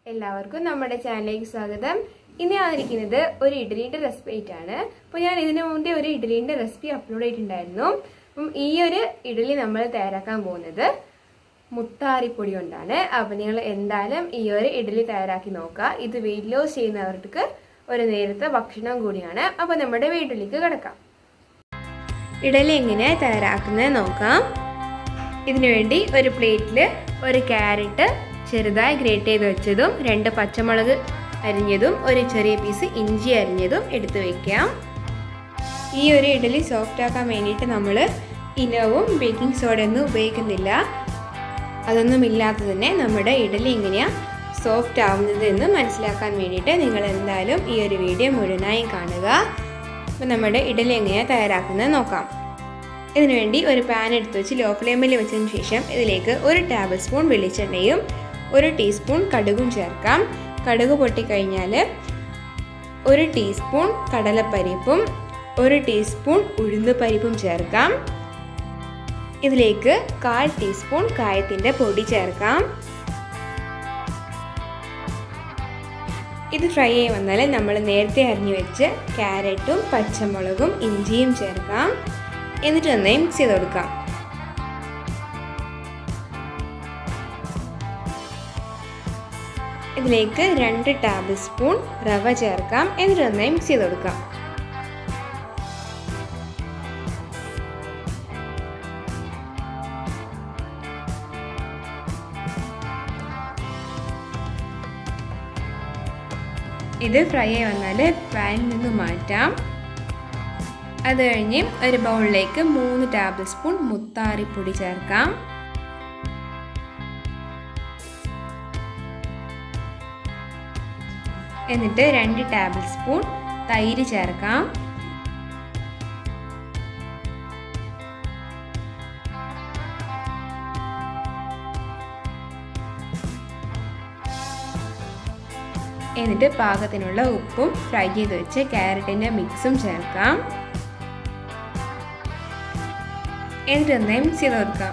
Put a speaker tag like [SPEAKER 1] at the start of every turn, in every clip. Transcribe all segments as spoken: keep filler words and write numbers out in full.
[SPEAKER 1] എല്ലാവർക്കും നമ്മുടെ ചാനലിലേക്ക് സ്വാഗതം. ഇന്ന് വന്നിരിക്കുന്നത് ഒരു ഇഡ്ഡലിയുടെ റെസിപ്പി ആയിട്ടാണ്. അപ്പോൾ ഞാൻ ഇതിനു മുന്നേ ഒരു ഇഡ്ഡലിയുടെ റെസിപ്പി അപ്ലോഡ് ചെയ്തിട്ടുണ്ടായിരുന്നു. അപ്പം ഈ ഒരു ഇഡ്ഡലി നമ്മൾ തയ്യാറാക്കാൻ പോകുന്നത് മുത്താറിപ്പൊടി കൊണ്ടാണ്. അപ്പം നിങ്ങൾ എന്തായാലും ഈ ഒരു ഇഡ്ഡലി തയ്യാറാക്കി നോക്കുക. ഇത് വെയിറ്റ് ലോസ് ചെയ്യുന്നവർക്ക് ഒരു നേരത്തെ ഭക്ഷണം കൂടിയാണ്. അപ്പോൾ നമ്മുടെ വീട്ടിലേക്ക് കിടക്കാം. ഇഡ്ഡലി എങ്ങനെ തയ്യാറാക്കുന്നത് നോക്കാം. ഇതിനു വേണ്ടി ഒരു പ്ലേറ്റിൽ ഒരു ക്യാരറ്റ് ചെറുതായി ഗ്രേറ്റ് ചെയ്ത് വെച്ചതും രണ്ട് പച്ചമുളക് അരിഞ്ഞതും ഒരു ചെറിയ പീസ് ഇഞ്ചി അരിഞ്ഞതും എടുത്തു വയ്ക്കാം. ഈ ഒരു ഇഡ്ഡലി സോഫ്റ്റ് ആക്കാൻ വേണ്ടിയിട്ട് നമ്മൾ ഇനവും ബേക്കിംഗ് സോഡയൊന്നും ഉപയോഗിക്കുന്നില്ല. അതൊന്നും ഇല്ലാതെ തന്നെ നമ്മുടെ ഇഡ്ഡലി എങ്ങനെയാണ് സോഫ്റ്റ് ആവുന്നത് എന്ന് മനസ്സിലാക്കാൻ വേണ്ടിയിട്ട് നിങ്ങൾ എന്തായാലും ഈ ഒരു വീഡിയോ മുഴുവനായും കാണുക. അപ്പോൾ നമ്മുടെ ഇഡ്ഡലി എങ്ങനെയാണ് തയ്യാറാക്കുന്നത് നോക്കാം. ഇതിനുവേണ്ടി ഒരു പാൻ എടുത്ത് വെച്ച് ലോ ഫ്ലെയിമിൽ വെച്ചതിന് ശേഷം ഇതിലേക്ക് ഒരു ടേബിൾ സ്പൂൺ വെളിച്ചെണ്ണയും ഒരു ടീസ്പൂൺ കടുകും ചേർക്കാം. കടുക് പൊട്ടിക്കഴിഞ്ഞാൽ ഒരു ടീസ്പൂൺ കടലപ്പരിപ്പും ഒരു ടീസ്പൂൺ ഉഴുന്നുപരിപ്പും ചേർക്കാം. ഇതിലേക്ക് കാൽ ടീസ്പൂൺ കായത്തിൻ്റെ പൊടി ചേർക്കാം. ഇത് ഫ്രൈ ആയി വന്നാൽ നമ്മൾ നേരത്തെ അരിഞ്ഞു വെച്ച് ക്യാരറ്റും പച്ചമുളകും ഇഞ്ചിയും ചേർക്കാം. എന്നിട്ട് നന്നായി മിക്സ് ചെയ്ത് കൊടുക്കാം. ഇതിലേക്ക് രണ്ട് ടേബിൾ സ്പൂൺ റവ ചേർക്കാം. എന്നിട്ട് നന്നായി മിക്സ് ചെയ്ത് കൊടുക്കാം. ഇത് ഫ്രൈ ആയി വന്നാൽ പാനിൽ നിന്ന് മാറ്റാം. അത് കഴിഞ്ഞ് ഒരു ബൗളിലേക്ക് മൂന്ന് ടേബിൾ സ്പൂൺ മുത്താറിപ്പൊടി ചേർക്കാം. എന്നിട്ട് രണ്ട് ടേബിൾ സ്പൂൺ തൈര് ചേർക്കാം. എന്നിട്ട് പാകത്തിനുള്ള ഉപ്പും ഫ്രൈ ചെയ്ത് വെച്ച് ക്യാരറ്റിൻ്റെ മിക്സും ചേർക്കാം. എന്നിട്ട് നന്നായി മിക്സ് ചെയ്ത് കൊടുക്കാം.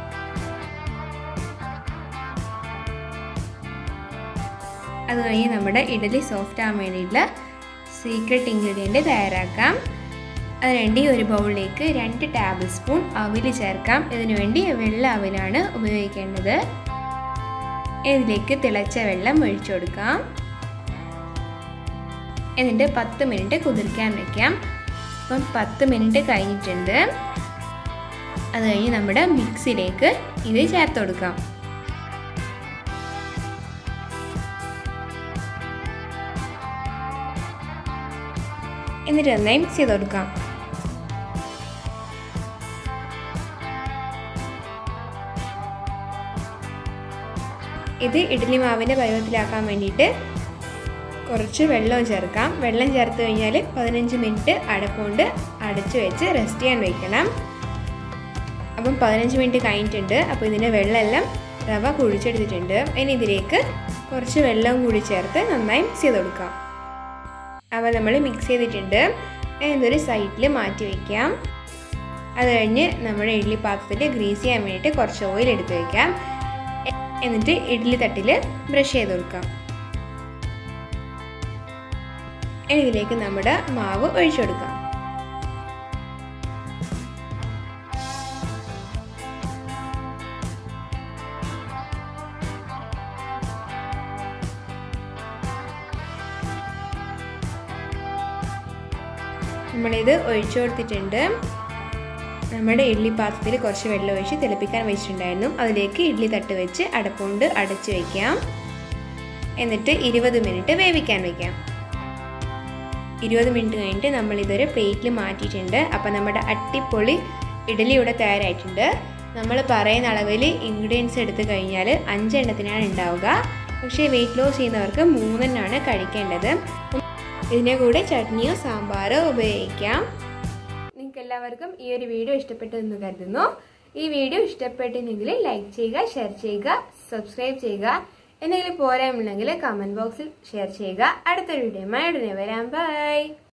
[SPEAKER 1] അത് കഴിഞ്ഞ് നമ്മുടെ ഇഡ്ഡലി സോഫ്റ്റ് ആകാൻ വേണ്ടിയിട്ടുള്ള സീക്രട്ട് ഇൻഗ്രീഡിയൻറ്റ് തയ്യാറാക്കാം. അതിനുവേണ്ടി ഒരു ബൗളിലേക്ക് രണ്ട് ടേബിൾ സ്പൂൺ അവിൽ ചേർക്കാം. ഇതിനു വേണ്ടി വെള്ള അവിലാണ് ഉപയോഗിക്കേണ്ടത്. ഇതിലേക്ക് തിളച്ച വെള്ളം ഒഴിച്ചു കൊടുക്കാം. എന്നിട്ട് പത്ത് മിനിറ്റ് കുതിർക്കാൻ വയ്ക്കാം. അപ്പം പത്ത് മിനിറ്റ് കഴിഞ്ഞിട്ടുണ്ട്. അത് കഴിഞ്ഞ് നമ്മുടെ മിക്സിയിലേക്ക് ഇത് ചേർത്ത് കൊടുക്കാം. എന്നിട്ട് നന്നായി മിക്സ് ചെയ്ത് കൊടുക്കാം. ഇത് ഇഡ്ഡലി മാവിൻ്റെ പരുവത്തിലാക്കാൻ വേണ്ടിയിട്ട് കുറച്ച് വെള്ളം ചേർക്കാം. വെള്ളം ചേർത്ത് കഴിഞ്ഞാൽ പതിനഞ്ച് മിനിറ്റ് അടപ്പുകൊണ്ട് അടച്ചു വെച്ച് റെസ്റ്റ് ചെയ്യാൻ വയ്ക്കണം. അപ്പം പതിനഞ്ച് മിനിറ്റ് കഴിഞ്ഞിട്ടുണ്ട്. അപ്പോൾ ഇതിൻ്റെ വെള്ളമെല്ലാം റവ കുഴിച്ചെടുത്തിട്ടുണ്ട്. ഇനി ഇതിലേക്ക് കുറച്ച് വെള്ളം കൂടി ചേർത്ത് നന്നായി മിക്സ് ചെയ്ത് കൊടുക്കാം. അപ്പോൾ നമ്മൾ മിക്സ് ചെയ്തിട്ടുണ്ട്. ഇതൊരു സൈഡിൽ മാറ്റി വയ്ക്കാം. അത് കഴിഞ്ഞ് നമ്മുടെ ഇഡ്ഡലി പാത്രത്തിൽ ഗ്രീസ് ചെയ്യാൻ വേണ്ടിയിട്ട് കുറച്ച് ഓയിൽ എടുത്ത് വയ്ക്കാം. എന്നിട്ട് ഇഡ്ഡലി തട്ടിൽ ബ്രഷ് ചെയ്ത് കൊടുക്കാം. ഇനി ഇതിലേക്ക് നമ്മുടെ മാവ് ഒഴിച്ചു കൊടുക്കാം. നമ്മളിത് ഒഴിച്ചു കൊടുത്തിട്ടുണ്ട്. നമ്മുടെ ഇഡ്ഡലി പാത്രത്തിൽ കുറച്ച് വെള്ളം ഒഴിച്ച് തിളപ്പിക്കാൻ വെച്ചിട്ടുണ്ടായിരുന്നു. അതിലേക്ക് ഇഡ്ഡലി തട്ട് വെച്ച് അടപ്പുകൊണ്ട് അടച്ച് വയ്ക്കാം. എന്നിട്ട് ഇരുപത് മിനിറ്റ് വേവിക്കാൻ വയ്ക്കാം. ഇരുപത് മിനിറ്റ് കഴിഞ്ഞിട്ട് നമ്മളിതൊരു പ്ലേറ്റിൽ മാറ്റിയിട്ടുണ്ട്. അപ്പോൾ നമ്മുടെ അട്ടിപ്പൊളി ഇഡ്ഡലി ഇവിടെ തയ്യാറായിട്ടുണ്ട്. നമ്മൾ പറയുന്ന അളവിൽ ഇൻഗ്രീഡിയൻസ് എടുത്തു കഴിഞ്ഞാൽ അഞ്ചെണ്ണത്തിനാണ് ഉണ്ടാവുക. പക്ഷേ വെയിറ്റ് ലോസ് ചെയ്യുന്നവർക്ക് മൂന്നെണ്ണമാണ് കഴിക്കേണ്ടത്. ഇതിൻ്റെ കൂടെ ചട്നിയോ സാമ്പാറോ ഉപയോഗിക്കാം. നിങ്ങൾക്ക് എല്ലാവർക്കും ഈ ഒരു വീഡിയോ ഇഷ്ടപ്പെട്ടെന്ന് കരുതുന്നു. ഈ വീഡിയോ ഇഷ്ടപ്പെട്ടിട്ടുണ്ടെങ്കിൽ ലൈക്ക് ചെയ്യുക, ഷെയർ ചെയ്യുക, സബ്സ്ക്രൈബ് ചെയ്യുക. എന്തെങ്കിലും പോരായ്മയുണ്ടെങ്കിൽ കമൻറ്റ് ബോക്സിൽ ഷെയർ ചെയ്യുക. അടുത്തൊരു വീഡിയോയുമായി ഉടനെ വരാം. ബൈ.